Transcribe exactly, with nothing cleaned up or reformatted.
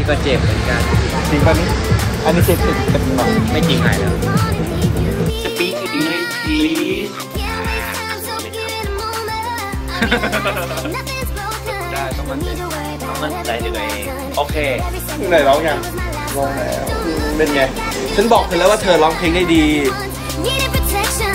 ก็เจ็บเหมือนกันจริงป่ะนี่อันนี้เจ็บจริงป่ะไม่จริงหายแล้ว Speak English please ได้ต้องมันใจต้องมั่นใจในตัวเองโอเคไหนร้องยังร้องแล้วเป็นไงฉันบอกเธอแล้วว่าเธอร้องเพลงได้ดี